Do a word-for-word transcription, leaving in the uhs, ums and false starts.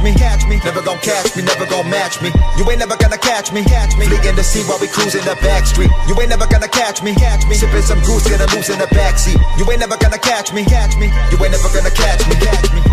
catch me, catch me. Never gon' catch me, never gon' match me. You ain't never gonna catch me, catch me. Fleeing to see while we cruising the back street. You ain't never gonna catch me, catch me. Sipping some goose, get a loose in the backseat. You ain't never gonna catch me, catch me. You ain't never gonna catch me, catch me.